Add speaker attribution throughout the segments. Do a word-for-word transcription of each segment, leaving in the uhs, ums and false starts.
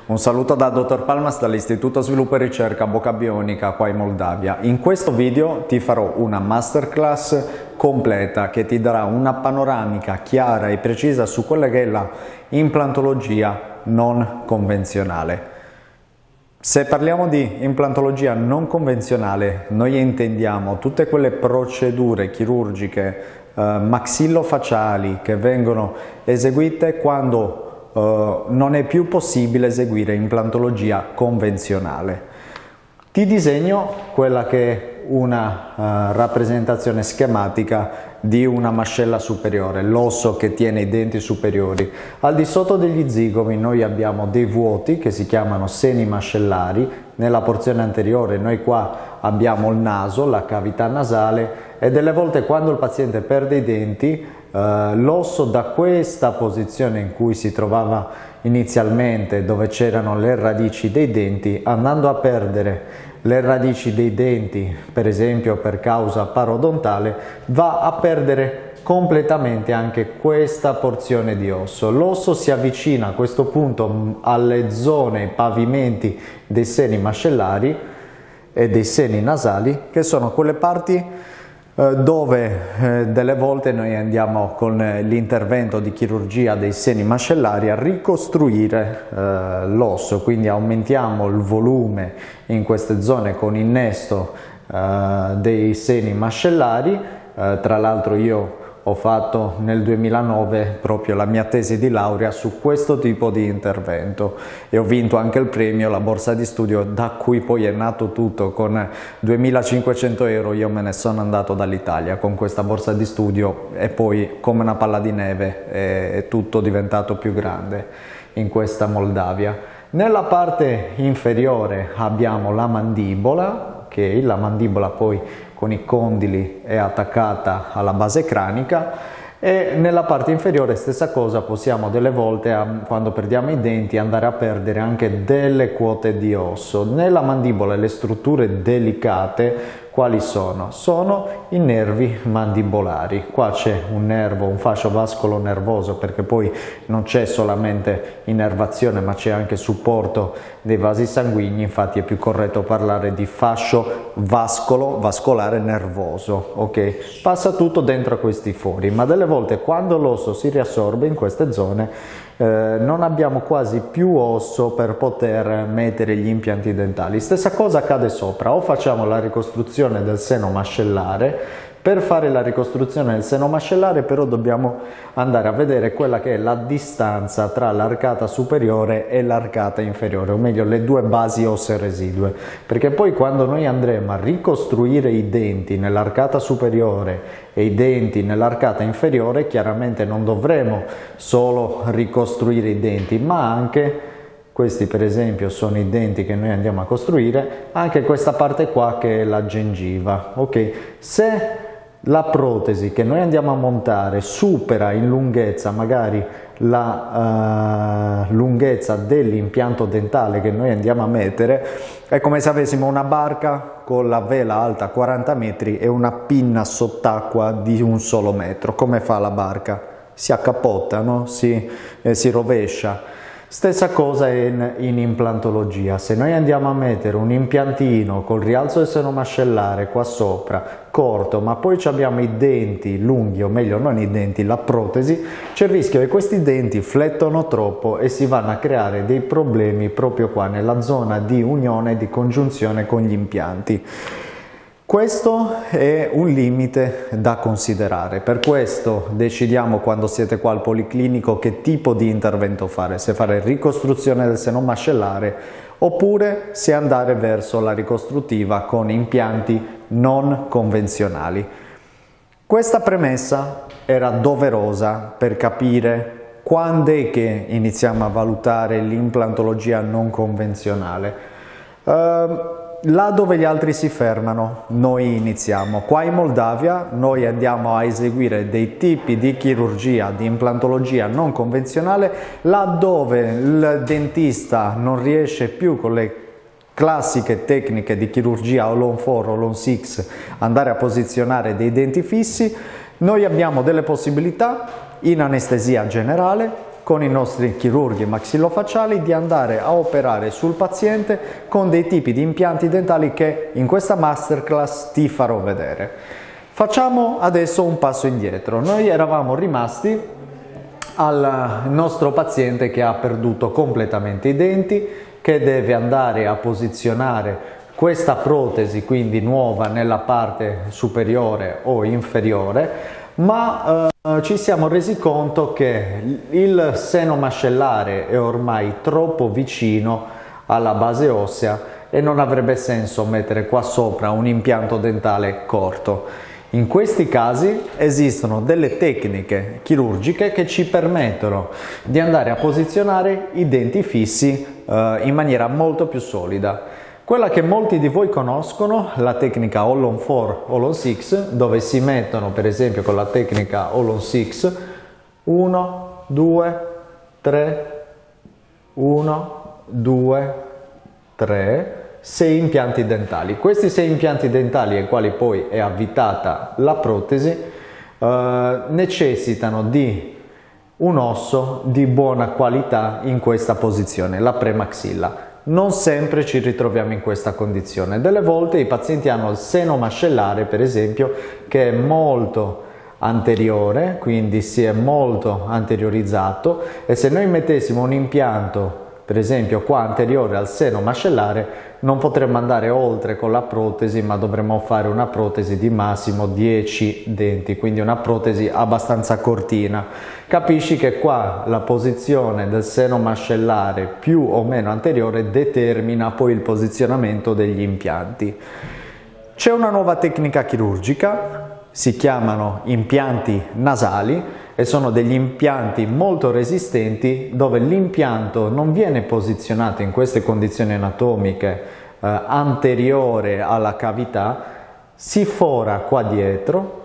Speaker 1: Un saluto da dottor Palmas dall'Istituto Sviluppo e Ricerca Bocca Bionica qua in Moldavia. In questo video ti farò una masterclass completa che ti darà una panoramica chiara e precisa su quella che è la implantologia non convenzionale. Se parliamo di implantologia non convenzionale, noi intendiamo tutte quelle procedure chirurgiche eh, maxillofacciali che vengono eseguite quando Uh, non è più possibile eseguire implantologia convenzionale. Ti disegno quella che è una uh, rappresentazione schematica di una mascella superiore, l'osso che tiene i denti superiori. Al di sotto degli zigomi noi abbiamo dei vuoti che si chiamano seni mascellari. Nella porzione anteriore noi qua abbiamo il naso, la cavità nasale, e delle volte quando il paziente perde i denti Uh, l'osso da questa posizione in cui si trovava inizialmente, dove c'erano le radici dei denti, andando a perdere le radici dei denti, per esempio per causa parodontale, va a perdere completamente anche questa porzione di osso. L'osso si avvicina a questo punto alle zone, ai pavimenti dei seni mascellari e dei seni nasali, che sono quelle parti dove eh, delle volte noi andiamo con l'intervento di chirurgia dei seni mascellari a ricostruire eh, l'osso, quindi aumentiamo il volume in queste zone con innesto eh, dei seni mascellari. Eh, tra l'altro io ho fatto nel duemilanove proprio la mia tesi di laurea su questo tipo di intervento e ho vinto anche il premio, la borsa di studio, da cui poi è nato tutto. Con duemilacinquecento euro io me ne sono andato dall'Italia con questa borsa di studio e poi come una palla di neve è, è tutto diventato più grande in questa Moldavia. Nella parte inferiore abbiamo la mandibola, ok, la mandibola poi con i condili è attaccata alla base cranica, e nella parte inferiore stessa cosa, possiamo delle volte quando perdiamo i denti andare a perdere anche delle quote di osso. Nella mandibola le strutture delicate quali sono? Sono i nervi mandibolari. Qua c'è un nervo, un fascio vascolo nervoso, perché poi non c'è solamente innervazione ma c'è anche supporto dei vasi sanguigni, infatti è più corretto parlare di fascio vascolo vascolare nervoso, ok? Passa tutto dentro questi fori, ma delle volte quando l'osso si riassorbe in queste zone eh, non abbiamo quasi più osso per poter mettere gli impianti dentali. Stessa cosa accade sopra, o facciamo la ricostruzione del seno mascellare. Per fare la ricostruzione del seno mascellare però dobbiamo andare a vedere quella che è la distanza tra l'arcata superiore e l'arcata inferiore, o meglio le due basi ossee residue, perché poi quando noi andremo a ricostruire i denti nell'arcata superiore e i denti nell'arcata inferiore, chiaramente non dovremo solo ricostruire i denti, ma anche questi per esempio sono i denti che noi andiamo a costruire, anche questa parte qua che è la gengiva, ok? Se la protesi che noi andiamo a montare supera in lunghezza magari la uh, lunghezza dell'impianto dentale che noi andiamo a mettere, è come se avessimo una barca con la vela alta quaranta metri e una pinna sott'acqua di un solo metro. Come fa la barca? Si accappotta, no? si, eh, si rovescia. Stessa cosa in, in implantologia. Se noi andiamo a mettere un impiantino col rialzo del seno mascellare qua sopra, corto, ma poi abbiamo i denti lunghi, o meglio non i denti, la protesi, c'è il rischio che questi denti flettono troppo e si vanno a creare dei problemi proprio qua nella zona di unione, di congiunzione con gli impianti. Questo è un limite da considerare, per questo decidiamo quando siete qua al policlinico che tipo di intervento fare, se fare ricostruzione del seno mascellare oppure se andare verso la ricostruttiva con impianti non convenzionali. Questa premessa era doverosa per capire quando è che iniziamo a valutare l'implantologia non convenzionale. Uh, Là dove gli altri si fermano, noi iniziamo. Qua in Moldavia noi andiamo a eseguire dei tipi di chirurgia, di implantologia non convenzionale, là dove il dentista non riesce più con le classiche tecniche di chirurgia o l'on four o l'on six andare a posizionare dei denti fissi. Noi abbiamo delle possibilità in anestesia generale con i nostri chirurghi maxillofacciali di andare a operare sul paziente con dei tipi di impianti dentali che in questa masterclass ti farò vedere. Facciamo adesso un passo indietro. Noi eravamo rimasti al nostro paziente che ha perduto completamente i denti, che deve andare a posizionare questa protesi, quindi nuova, nella parte superiore o inferiore, ma eh, ci siamo resi conto che il seno mascellare è ormai troppo vicino alla base ossea e non avrebbe senso mettere qua sopra un impianto dentale corto. In questi casi esistono delle tecniche chirurgiche che ci permettono di andare a posizionare i denti fissi eh, in maniera molto più solida. Quella che molti di voi conoscono, la tecnica All-on four, All-on six, dove si mettono per esempio con la tecnica All-on six uno, due, tre, uno, due, tre, sei impianti dentali. Questi sei impianti dentali ai quali poi è avvitata la protesi eh, necessitano di un osso di buona qualità in questa posizione, la premaxilla. Non sempre ci ritroviamo in questa condizione. Delle volte i pazienti hanno il seno mascellare, per esempio, che è molto anteriore, quindi si è molto anteriorizzato, e se noi mettessimo un impianto per esempio qua anteriore al seno mascellare non potremmo andare oltre con la protesi, ma dovremmo fare una protesi di massimo dieci denti, quindi una protesi abbastanza cortina. Capisci che qua la posizione del seno mascellare più o meno anteriore determina poi il posizionamento degli impianti. C'è una nuova tecnica chirurgica, si chiamano impianti nasali, e sono degli impianti molto resistenti dove l'impianto non viene posizionato in queste condizioni anatomiche eh, anteriore alla cavità, si fora qua dietro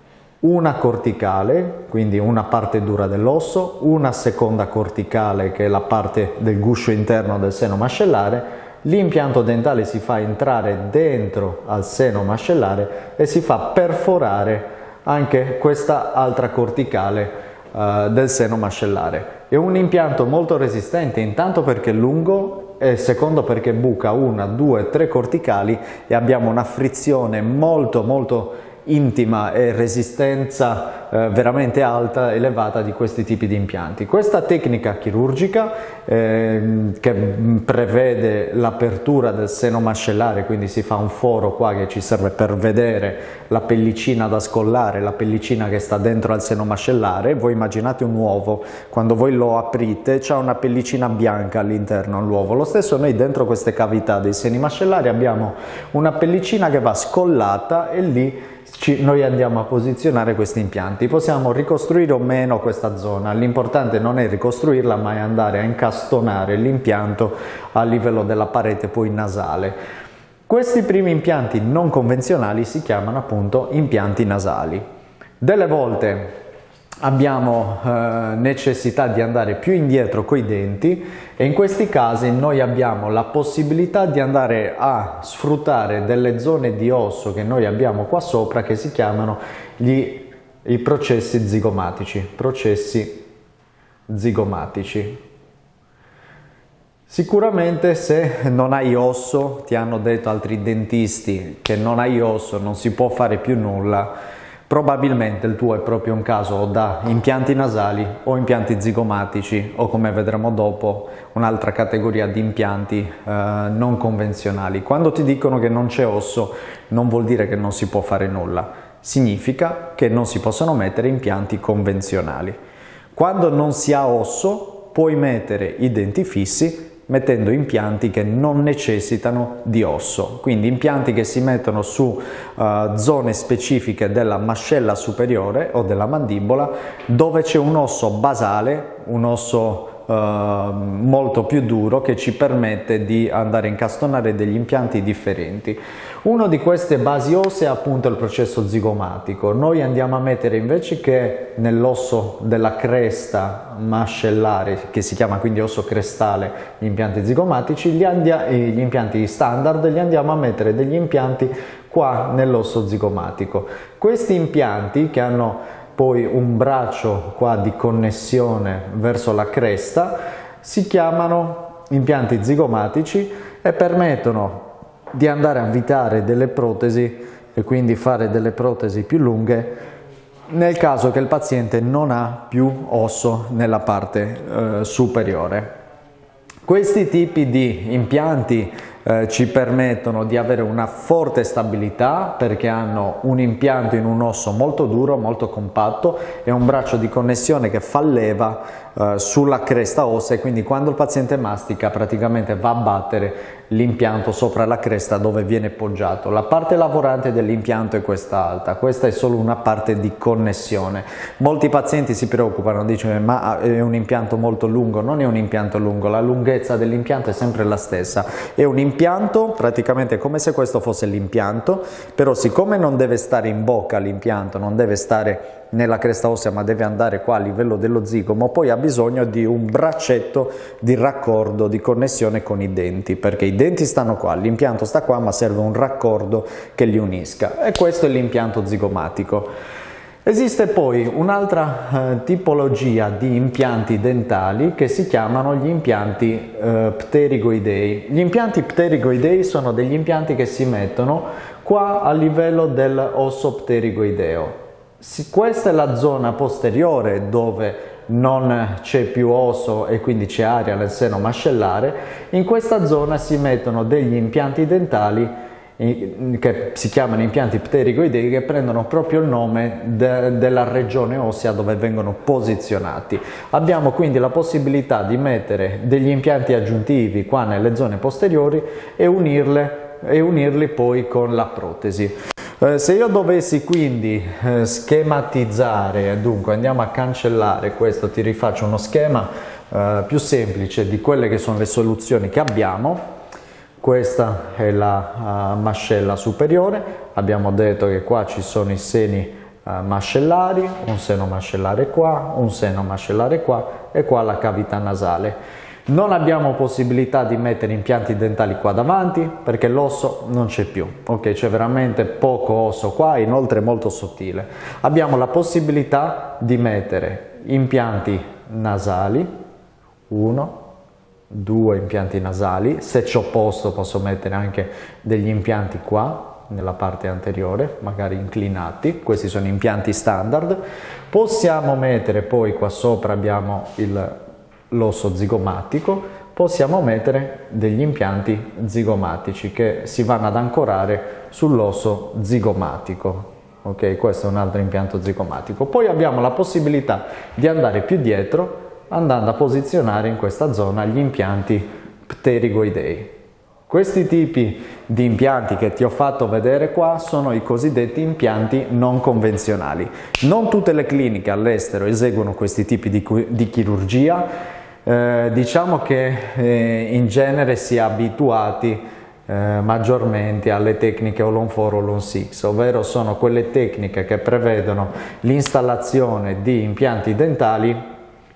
Speaker 1: una corticale, quindi una parte dura dell'osso, una seconda corticale che è la parte del guscio interno del seno mascellare. L'impianto dentale si fa entrare dentro al seno mascellare e si fa perforare anche questa altra corticale uh, del seno mascellare. È un impianto molto resistente, intanto perché è lungo e secondo perché buca una, due, tre corticali e abbiamo una frizione molto molto intima e resistenza eh, veramente alta, elevata di questi tipi di impianti. Questa tecnica chirurgica eh, che prevede l'apertura del seno mascellare, quindi si fa un foro qua che ci serve per vedere la pellicina da scollare, la pellicina che sta dentro al seno mascellare. Voi immaginate un uovo, quando voi lo aprite c'è una pellicina bianca all'interno dell'uovo. Lo stesso noi dentro queste cavità dei seni mascellari abbiamo una pellicina che va scollata e lì Ci, noi andiamo a posizionare questi impianti. Possiamo ricostruire o meno questa zona, l'importante non è ricostruirla ma è andare a incastonare l'impianto a livello della parete poi nasale. Questi primi impianti non convenzionali si chiamano appunto impianti nasali. Delle volte abbiamo eh, necessità di andare più indietro coi denti e in questi casi noi abbiamo la possibilità di andare a sfruttare delle zone di osso che noi abbiamo qua sopra che si chiamano gli, i processi zigomatici. Processi zigomatici. Sicuramente se non hai osso, ti hanno detto altri dentisti che non hai osso, non si può fare più nulla. Probabilmente il tuo è proprio un caso o da impianti nasali o impianti zigomatici o, come vedremo dopo, un'altra categoria di impianti eh, non convenzionali. Quando ti dicono che non c'è osso non vuol dire che non si può fare nulla, significa che non si possono mettere impianti convenzionali. Quando non si ha osso puoi mettere i denti fissi mettendo impianti che non necessitano di osso, quindi impianti che si mettono su uh, zone specifiche della mascella superiore o della mandibola dove c'è un osso basale, un osso Uh, molto più duro che ci permette di andare a incastonare degli impianti differenti. Uno di queste basi ossee è appunto il processo zigomatico. Noi andiamo a mettere invece che nell'osso della cresta mascellare, che si chiama quindi osso crestale, gli impianti zigomatici, gli, gli impianti standard, gli andiamo a mettere degli impianti qua nell'osso zigomatico. Questi impianti che hanno poi un braccio qua di connessione verso la cresta, si chiamano impianti zigomatici e permettono di andare a avvitare delle protesi e quindi fare delle protesi più lunghe nel caso che il paziente non ha più osso nella parte eh, superiore. Questi tipi di impianti eh, ci permettono di avere una forte stabilità perché hanno un impianto in un osso molto duro, molto compatto e un braccio di connessione che fa leva eh, sulla cresta ossea, e quindi quando il paziente mastica praticamente va a battere l'impianto sopra la cresta dove viene poggiato. La parte lavorante dell'impianto è questa alta, questa è solo una parte di connessione. Molti pazienti si preoccupano, dicono ma è un impianto molto lungo. Non è un impianto lungo, la lunghezza dell'impianto è sempre la stessa, è un impianto praticamente come se questo fosse l'impianto, però siccome non deve stare in bocca l'impianto, non deve stare nella cresta ossea ma deve andare qua a livello dello zigomo, poi ha bisogno di un braccetto di raccordo, di connessione con i denti, perché i denti stanno qua, l'impianto sta qua, ma serve un raccordo che li unisca, e questo è l'impianto zigomatico. Esiste poi un'altra eh, tipologia di impianti dentali che si chiamano gli impianti eh, pterigoidei. Gli impianti pterigoidei sono degli impianti che si mettono qua a livello dell'osso pterigoideo. Questa è la zona posteriore dove non c'è più osso e quindi c'è aria nel seno mascellare. In questa zona si mettono degli impianti dentali che si chiamano impianti pterigoidei, che prendono proprio il nome de della regione ossea dove vengono posizionati. Abbiamo quindi la possibilità di mettere degli impianti aggiuntivi qua nelle zone posteriori e, unirle, e unirli poi con la protesi. Eh, se io dovessi quindi eh, schematizzare, dunque andiamo a cancellare questo, ti rifaccio uno schema eh, più semplice di quelle che sono le soluzioni che abbiamo. Questa è la uh, mascella superiore, abbiamo detto che qua ci sono i seni uh, mascellari, un seno mascellare qua, un seno mascellare qua e qua la cavità nasale. Non abbiamo possibilità di mettere impianti dentali qua davanti perché l'osso non c'è più, ok? C'è veramente poco osso qua, inoltre molto sottile. Abbiamo la possibilità di mettere impianti nasali, uno, due impianti nasali, se c'ho posto posso mettere anche degli impianti qua nella parte anteriore, magari inclinati, questi sono impianti standard. Possiamo mettere poi qua sopra, abbiamo l'osso zigomatico, possiamo mettere degli impianti zigomatici che si vanno ad ancorare sull'osso zigomatico. Ok, questo è un altro impianto zigomatico. Poi abbiamo la possibilità di andare più dietro andando a posizionare in questa zona gli impianti pterigoidei. Questi tipi di impianti che ti ho fatto vedere qua sono i cosiddetti impianti non convenzionali. Non tutte le cliniche all'estero eseguono questi tipi di, di chirurgia, eh, diciamo che eh, in genere si è abituati eh, maggiormente alle tecniche All on four, All on six, ovvero sono quelle tecniche che prevedono l'installazione di impianti dentali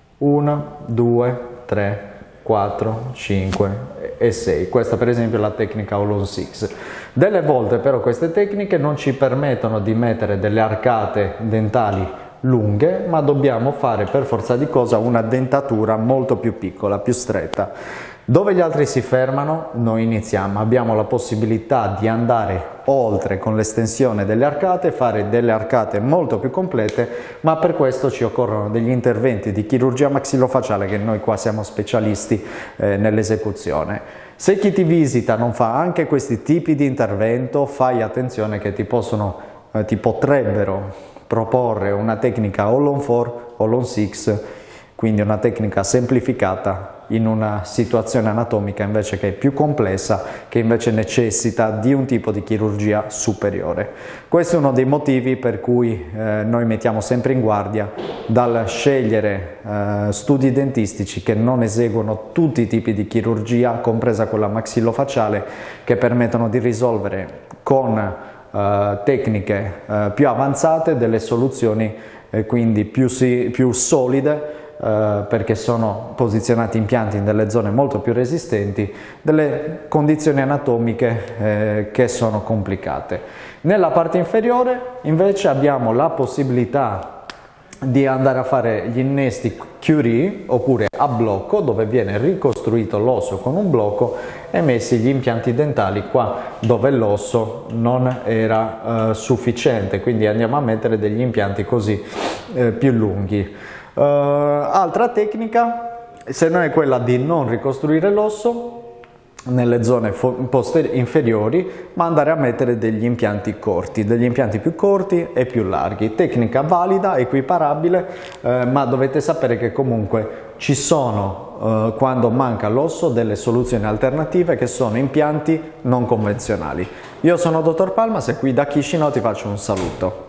Speaker 1: uno, due, tre, quattro, cinque e sei. Questa per esempio è la tecnica All on six. Delle volte però queste tecniche non ci permettono di mettere delle arcate dentali lunghe, ma dobbiamo fare per forza di cosa una dentatura molto più piccola, più stretta. Dove gli altri si fermano, noi iniziamo. Abbiamo la possibilità di andare oltre con l'estensione delle arcate, fare delle arcate molto più complete, ma per questo ci occorrono degli interventi di chirurgia maxillofacciale che noi qua siamo specialisti eh, nell'esecuzione. Se chi ti visita non fa anche questi tipi di intervento, fai attenzione che ti possono, eh, ti potrebbero proporre una tecnica All on four, All on six, quindi una tecnica semplificata in una situazione anatomica invece che è più complessa, che invece necessita di un tipo di chirurgia superiore. Questo è uno dei motivi per cui eh, noi mettiamo sempre in guardia dal scegliere eh, studi dentistici che non eseguono tutti i tipi di chirurgia, compresa quella maxillofacciale, che permettono di risolvere con eh, tecniche eh, più avanzate delle soluzioni eh, quindi più, si, più solide, Uh, perché sono posizionati impianti in delle zone molto più resistenti, delle condizioni anatomiche eh, che sono complicate. Nella parte inferiore invece abbiamo la possibilità di andare a fare gli innesti Curie oppure a blocco, dove viene ricostruito l'osso con un blocco e messi gli impianti dentali qua dove l'osso non era eh, sufficiente, quindi andiamo a mettere degli impianti così eh, più lunghi. Uh, altra tecnica, se non è quella di non ricostruire l'osso nelle zone inferiori, ma andare a mettere degli impianti corti, degli impianti più corti e più larghi. Tecnica valida, equiparabile, eh, ma dovete sapere che comunque ci sono, eh, quando manca l'osso, delle soluzioni alternative che sono impianti non convenzionali. Io sono Dottor Palmas e qui da Kishino ti faccio un saluto.